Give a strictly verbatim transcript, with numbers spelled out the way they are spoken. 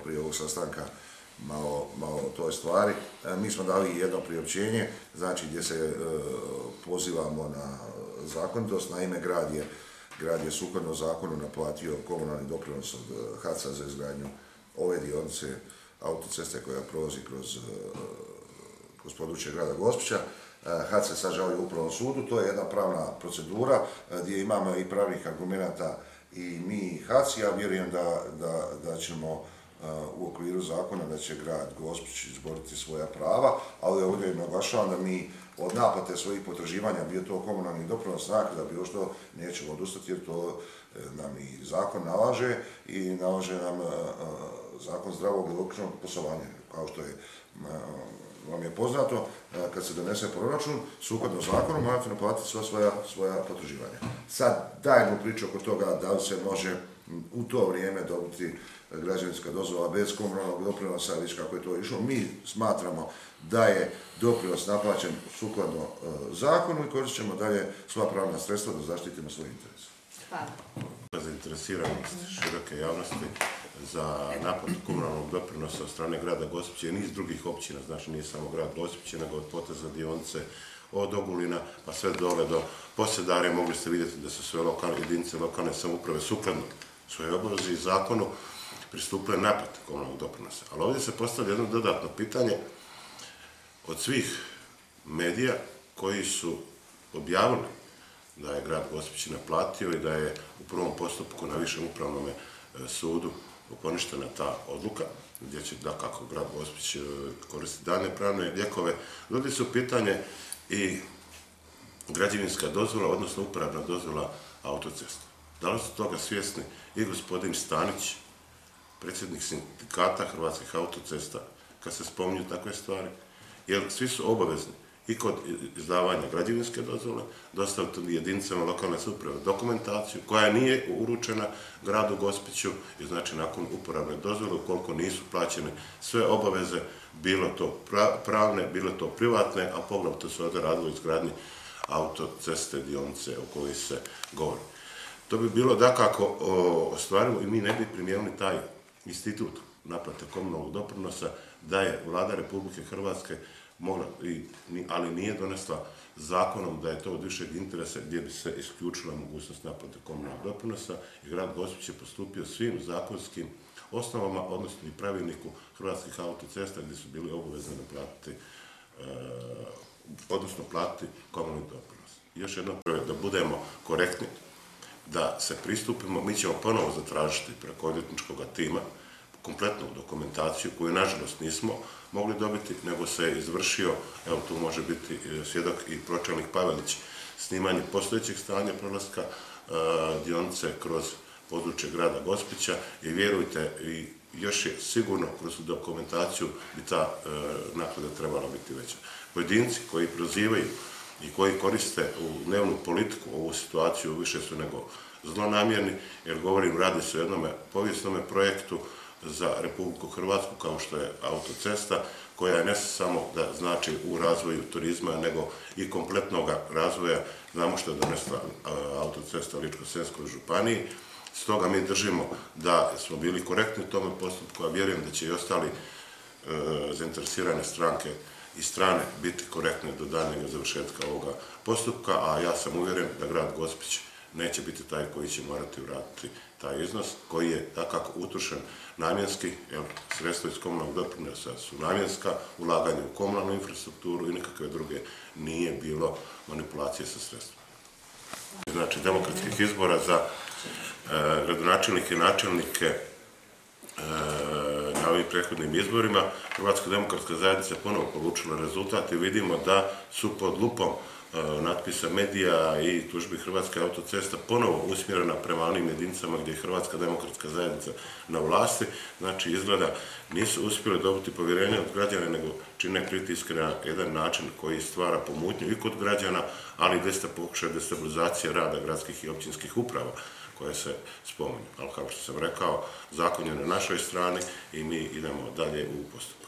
prije ovog sastanka malo, malo o toj stvari. Mi smo dali jedno priopćenje, znači gdje se e, pozivamo na zakonitost. Naime, grad je, grad je sukladno zakonu naplatio komunalni doprinos od H A C A za izgradnju ove dionice autoceste koja prolazi kroz, kroz područje grada Gospića. H A C A sad žali u Upravnom sudu, to je jedna pravna procedura gdje imamo i pravnih argumenata i mi i H A C A. Ja vjerujem da, da, da ćemo u okviru zakona da će grad Gospić izboriti svoja prava, ali ovdje naglašavam da mi od naplate svojih potraživanja, bio to komunalni doprinos, naknada, bilo što, nećemo odustati jer to nam i zakon nalaže i nalaže nam zakon zdravog i logičnog poslovanja. Kao što je vam je poznato, kad se donese proračun, sukladno zakonu morate naplatiti sva svoja, svoja potraživanja. Sad dajemo priču oko toga da li se može u to vrijeme dobiti građevinska dozvola bez komunalnog doprinosa, već kako je to išlo. Mi smatramo da je doprinos naplaćen sukladno e, zakonu i koristit ćemo dalje sva pravna sredstva da zaštitimo svoje interese. Hvala. Zainteresiranost široke javnosti za naplatu komunalnog doprinosa od strane grada Gospića i niz drugih općina, znači nije samo grad Gospića, nego od poteza dionice od Ogulina pa sve dole do Posedare. Mogli ste vidjeti da su sve lokalne jedinice lokalne samouprave sukladno svoje obaveze i zakonu pristupile naplati komunalnog doprinosa. Ali ovdje se postavlja jedno dodatno pitanje od svih medija koji su objavili da je grad Gospić naplatio i da je u prvom postupku na višem upravnom sudu poništena ta odluka, gdje će dakako grad Gospić koristiti daljnje pravne lijekove. Dovodi se u pitanje i građevinska dozvola, odnosno uporabna dozvola autocesta. Da li su toga svjesni i gospodin Stanić, predsjednik sindikata Hrvatskih autocesta, kad se spominju takve stvari? Jer svi su obavezni i kod izdavanja građevinske dozvole dostaviti jedinicama lokalne samouprave dokumentaciju koja nije uručena gradu Gospiću i znači nakon uporabne dozvole, ukoliko nisu plaćene sve obaveze, bilo to pravne, bilo to privatne, a poglavito se ovdje radilo izgradnji autoceste dionice o kojoj se govori. To bi bilo dakako ostvarivo i mi ne bi primijenili taj institut naplate komunalnog doprinosa da je Vlada Republike Hrvatske mogla, ali nije donesla zakonom da je to od višeg interesa gdje bi se isključila mogućnost naplate komunalnog doprinosa i grad Gospić je postupio svim zakonskim osnovama, odnosno i pravilniku Hrvatskih autocesta gdje su bili obavezni naplatiti, odnosno platiti komunalni doprinos. Još jedno da budemo korektni, da se pristupimo, mi ćemo ponovo zatražiti preko odvjetničkog tima kompletnu dokumentaciju koju nažalost nismo mogli dobiti, nego se izvršio, evo tu može biti svjedok i pročelnik Pavelić, snimanje postojećeg stanja prolaska e, dionice kroz područje grada Gospića i vjerujte, i još je sigurno kroz dokumentaciju bi ta e, naknada trebala biti veća. Pojedinci koji prozivaju i koji koriste u dnevnu politiku ovu situaciju više su nego zlonamjerni, jer govorim, radi se o jednom povijesnom projektu za Republiku Hrvatsku kao što je autocesta, koja je ne samo da znači u razvoju turizma, nego i kompletnog razvoja. Znamo što je donesla autocesta u Ličko-senjskoj županiji. Stoga mi držimo da smo bili korektni u tome postupku, a vjerujem da će i ostali e, zainteresirane stranke i strane biti korektne do daljnjeg završetka ovoga postupka, a ja sam uvjeren da grad Gospić neće biti taj koji će morati vratiti taj iznos, koji je takako utrošen namjenski, jer sredstva iz komunalnog doprinosa su namjenska, ulaganje u komunalnu infrastrukturu i nekakve druge, nije bilo manipulacije sa sredstvima. Znači, demokratskih izbora za e, gradonačelnike i načelnike e, na ovim prethodnim izborima, Hrvatska demokratska zajednica ponovo polučila rezultat i vidimo da su pod lupom natpisa medija i tužbi Hrvatske autocesta ponovo usmjerena prema onim jedinicama gdje je Hrvatska demokratska zajednica na vlasti. Znači, izgleda nisu uspjeli dobiti povjerenje od građana, nego čine pritiske na jedan način koji stvara pomutnju i kod građana, ali i da pokušaj destabilizacije rada gradskih i općinskih uprava koje se spominju. Ali kao što sam rekao, zakon je na našoj strani i mi idemo dalje u postupak.